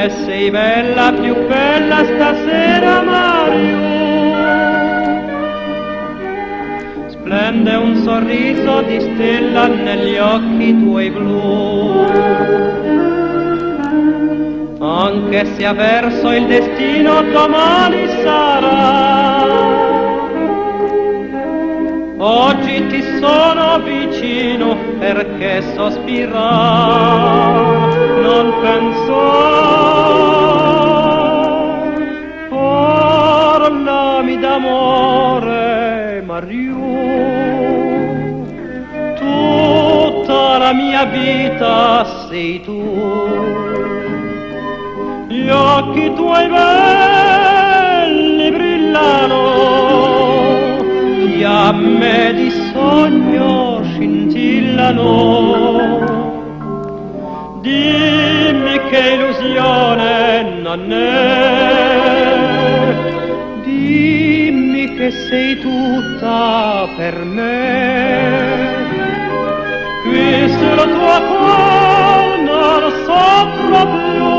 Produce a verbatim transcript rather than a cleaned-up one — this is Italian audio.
come sei bella, più bella stasera, Mario. Splende un sorriso di stella negli occhi tuoi blu. Anche se avverso il destino domani sarà, oggi ti sono vicino perché sospirar non pensar. Parlami d'amore, Mario, tutta la mia vita sei tu. Gli occhi tuoi belli brillano, fiamme di sogno scintillano. Dimmi che illusione non è, dimmi che sei tutta per me. Qui sulla tua cuore non soffro più,